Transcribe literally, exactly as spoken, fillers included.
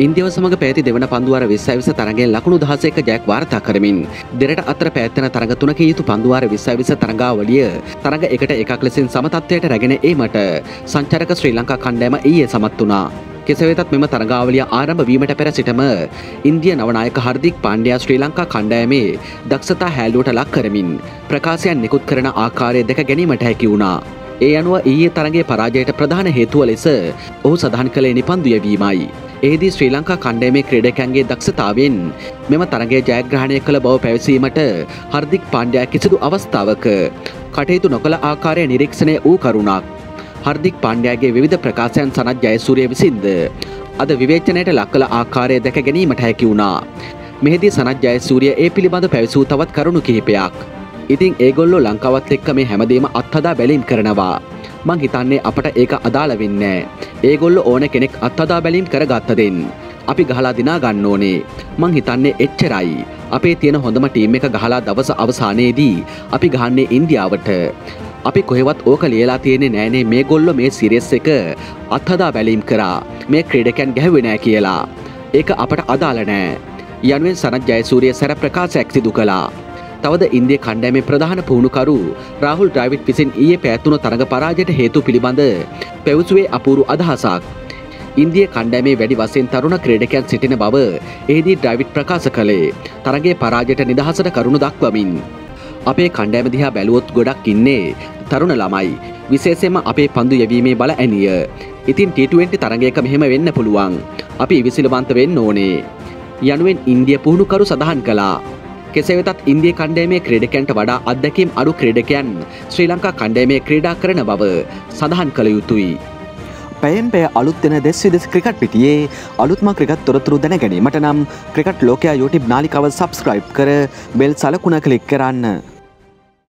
ඉන්දියාව සමග පැවති දෙවන පන්දුවාර විස්සයි විස්ස තරගයෙන් ලකුණු දහසක ජයක් වාර්තා කරමින් දෙරට අතර පැවැත්වෙන තරග තුනකින් යුතු පන්දුවාර විස්සයි විස්ස තරගාවලිය තරග එකට එකක් ලෙසින් සම තත්ත්වයට රැගෙන ඒමට සංචාරක ශ්‍රී ලංකා කණ්ඩායම ඊයේ සමත් වුණා. කෙසේ වෙතත් මෙම තරගාවලිය ආරම්භ වීමට පෙර සිටම ඉන්දියා නවනායක හර්දික් පාණ්ඩ්‍යා ශ්‍රී ලංකා කණ්ඩායමේ දක්ෂතා හැලුවට ලක් කරමින් ප්‍රකාශයන් නිකුත් කරන ආකාරය දැක ගැනීමට හැකි වුණා. ඒ අනුව ඊයේ තරගයේ පරාජයට ප්‍රධාන හේතුව ලෙස ඔහු සඳහන් කළේ නිපන්දු යැවීමයි. එහිදී ශ්‍රී ලංකා කණ්ඩායමේ ක්‍රීඩකයන්ගේ දක්ෂතාවයෙන් මෙම තරගය ජයග්‍රහණය කළ බව පැවසීමට හර්දික් පාණ්ඩ්‍යා කිසිදු අවස්ථාවක කටයුතු නොකළ ආකාරය නිරීක්ෂණය වූ කරුණක්. හර්දික් පාණ්ඩ්‍යාගේ විවිධ ප්‍රකාශයන් සනත් ජයසූරිය විසින්ද අද විවේචනයට ලක් කළ ආකාරය දැක ගැනීමට හැකි වුණා. මෙහිදී සනත් ජයසූරිය ඒ පිළිබඳ පැවසූ තවත් කරුණු කිහිපයක්. ඉතින් ඒගොල්ලෝ ලංකාවත් එක්ක මේ හැමදේම අත්හදා බැලීම් කරනවා. මං හිතන්නේ අපට ඒක අදාළ වෙන්නේ නැහැ. ඒගොල්ලෝ ඕන කෙනෙක් අත්හදා බැලීම් කරගත්ත දෙන්. අපි ගහලා දිනා ගන්න ඕනේ. මං හිතන්නේ එච්චරයි. අපේ තියෙන හොඳම ටීම් එක ගහලා දවස අවසානයේදී අපි ගහන්නේ ඉන්දියාවට. අපි කොහෙවත් ඕක ලියලා තියෙන්නේ නෑනේ මේගොල්ලෝ මේ සිරියස් එක අත්හදා බැලීම් කරා. මේ ක්‍රීඩකයන් ගැහුවේ නෑ කියලා. ඒක අපට අදාළ නෑ. යනුවෙන් සනත් ජයසූරිය සැර ප්‍රකාශයක් සිදු කළා. තවද ඉන්දිය කණ්ඩායමේ ප්‍රධාන පුහුණුකරු රාහුල් ඩ්‍රාවිඩ් විසින් ඊයේ පැවැත්වුණු තරග පරාජයට හේතු පිළිබඳ පැවසුවේ අපූරු අදහසක්. ඉන්දිය කණ්ඩායමේ වැඩි වශයෙන් තරුණ ක්‍රීඩකයන් සිටින බව එහිදී ඩ්‍රාවිඩ් ප්‍රකාශ කළේ තරගයේ පරාජයට නිදහසට කරුණු දක්වමින්. අපේ කණ්ඩායම දිහා බැලුවොත් ගොඩක් ඉන්නේ තරුණ ළමයි. විශේෂයෙන්ම අපේ පන්දු යැවීමේ බල ඇනිය. ඉතින් ටී ට්වෙන්ටි තරගයක මෙහෙම වෙන්න පුළුවන්. අපි ඉවසිලිවන්ත වෙන්න ඕනේ. යනුවෙන් ඉන්දිය පුහුණුකරු සඳහන් කළා. කෙසේ වෙතත් ඉන්දිය කණ්ඩායමේ ක්‍රීඩකයන්ට වඩා අත්දැකීම් අඩු ක්‍රීඩකයන් ශ්‍රී ලංකා කණ්ඩායමේ ක්‍රීඩා කරන බව සඳහන් කළ යුතුයි. පැයෙන් පැය අලුත් දෙන දෙස් විදෙස් ක්‍රිකට් පිටියේ අලුත්ම ක්‍රිකට් තොරතුරු දැන ගැනීමට නම් ක්‍රිකට් ලෝකයා YouTube නාලිකාව සබ්ස්ක්‍රයිබ් කර බෙල් සලකුණ ක්ලික් කරන්න.